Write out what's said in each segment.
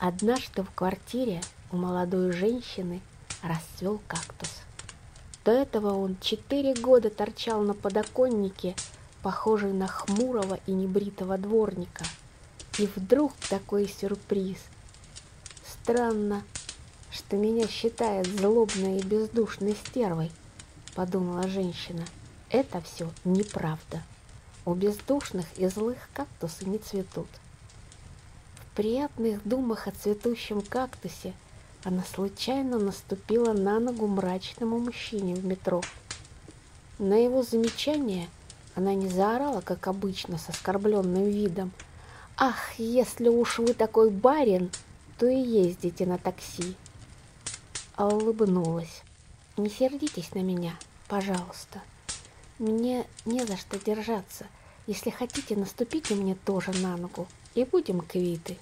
Однажды в квартире у молодой женщины расцвел кактус. До этого он 4 года торчал на подоконнике, похожий на хмурого и небритого дворника. И вдруг такой сюрприз. Странно, что меня считают злобной и бездушной стервой, подумала женщина. Это все неправда. У бездушных и злых кактусы не цветут. В приятных думах о цветущем кактусе она случайно наступила на ногу мрачному мужчине в метро. На его замечание она не заорала, как обычно, с оскорбленным видом: «Ах, если уж вы такой барин, то и ездите на такси!» А улыбнулась. «Не сердитесь на меня, пожалуйста. Мне не за что держаться. Если хотите, наступите мне тоже на ногу, и будем квиты».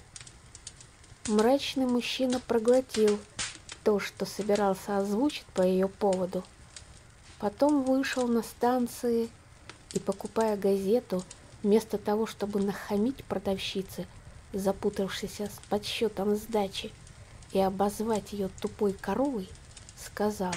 Мрачный мужчина проглотил то, что собирался озвучить по ее поводу. Потом вышел на станции и, покупая газету, вместо того, чтобы нахамить продавщице, запутавшейся с подсчетом сдачи, и обозвать ее тупой коровой, сказал: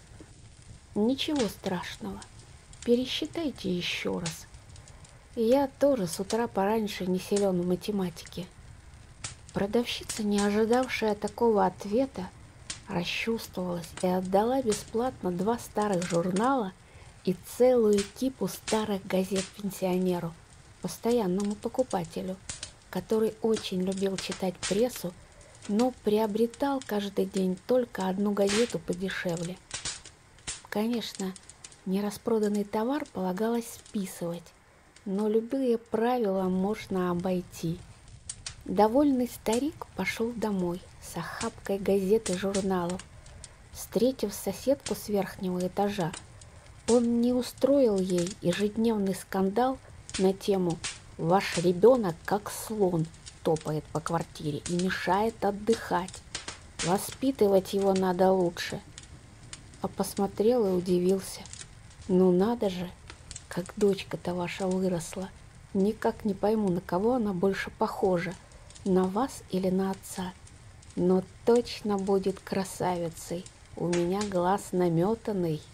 «Ничего страшного, пересчитайте еще раз. Я тоже с утра пораньше не силен в математике». Продавщица, не ожидавшая такого ответа, расчувствовалась и отдала бесплатно 2 старых журнала и целую кипу старых газет пенсионеру, постоянному покупателю, который очень любил читать прессу, но приобретал каждый день только одну газету подешевле. Конечно, нераспроданный товар полагалось списывать, но любые правила можно обойти. Довольный старик пошел домой с охапкой газет и журналов. Встретив соседку с верхнего этажа, он не устроил ей ежедневный скандал на тему «Ваш ребенок, как слон, топает по квартире и мешает отдыхать. Воспитывать его надо лучше». А посмотрел и удивился. «Ну надо же, как дочка-то ваша выросла. Никак не пойму, на кого она больше похожа, на вас или на отца. Но точно будет красавицей. У меня глаз наметанный».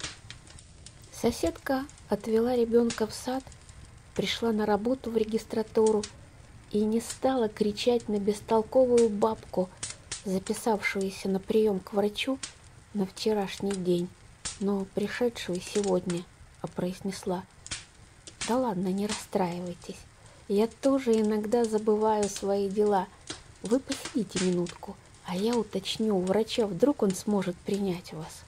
Соседка отвела ребенка в сад, пришла на работу в регистратуру и не стала кричать на бестолковую бабку, записавшуюся на прием к врачу на вчерашний день, но пришедшую сегодня, а произнесла: «Да ладно, не расстраивайтесь. Я тоже иногда забываю свои дела. Вы посидите минутку, а я уточню у врача, вдруг он сможет принять вас».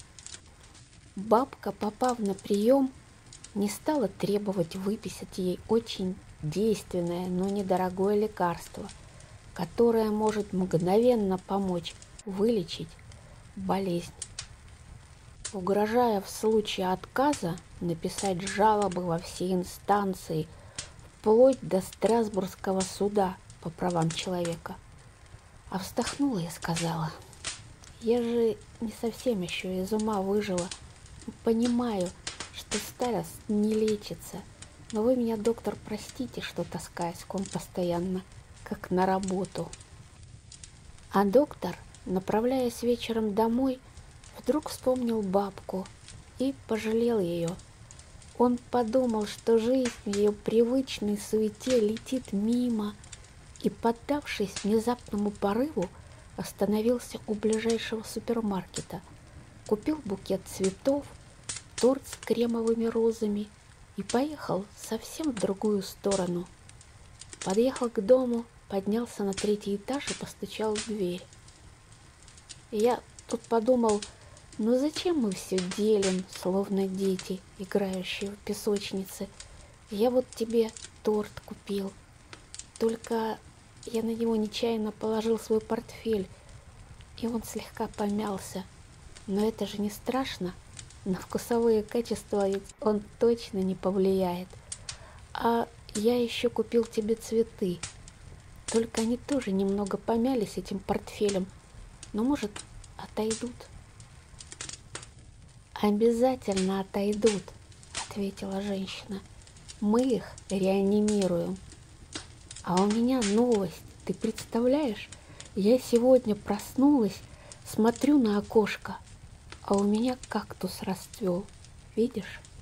Бабка, попав на прием, не стала требовать выписать ей очень действенное, но недорогое лекарство, которое может мгновенно помочь вылечить болезнь, угрожая в случае отказа написать жалобы во все инстанции, вплоть до Страсбургского суда по правам человека. А вздохнула и сказала: «Я же не совсем еще из ума выжила. Понимаю, что старость не лечится, но вы меня, доктор, простите, что таскаюсь к вам постоянно, как на работу». А доктор, направляясь вечером домой, вдруг вспомнил бабку и пожалел ее. Он подумал, что жизнь в ее привычной суете летит мимо, и, поддавшись внезапному порыву, остановился у ближайшего супермаркета, купил букет цветов, торт с кремовыми розами и поехал совсем в другую сторону. Подъехал к дому, поднялся на 3-й этаж и постучал в дверь. «Я тут подумал, ну зачем мы все делим, словно дети, играющие в песочнице? Я вот тебе торт купил, только я на него нечаянно положил свой портфель, и он слегка помялся. Но это же не страшно, на вкусовые качества ведь он точно не повлияет. А я еще купил тебе цветы, только они тоже немного помялись этим портфелем, но, может, отойдут?» «Обязательно отойдут», — ответила женщина. «Мы их реанимируем. А у меня новость, ты представляешь? Я сегодня проснулась, смотрю на окошко, а у меня кактус расцвел. Видишь?